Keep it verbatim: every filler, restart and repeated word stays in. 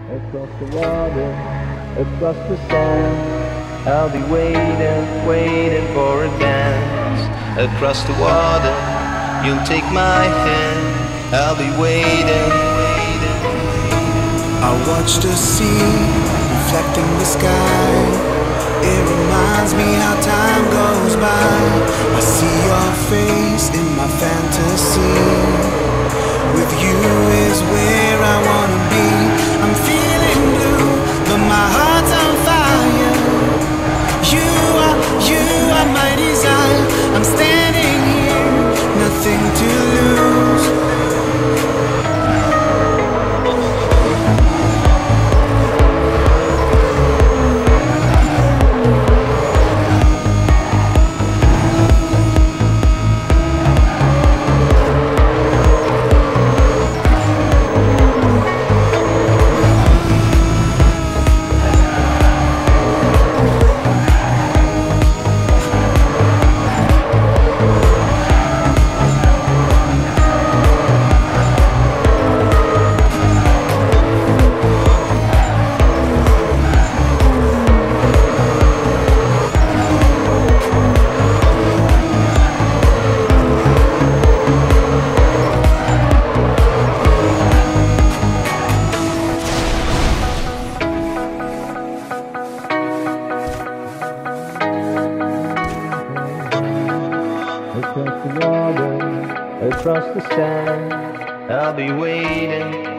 across the water, across the sand. I'll be waiting, waiting for a dance. Across the water, you'll take my hand. I'll be waiting, waiting. I watch the sea reflecting the sky. It reminds me how time goes by. I see your face in my fantasy. With you is where I wanna be. I'm feeling blue, but my heart's on fire. You are, you are my desire. I'm standing here, nothing to lose. Across the water, across the sand, I'll be waiting,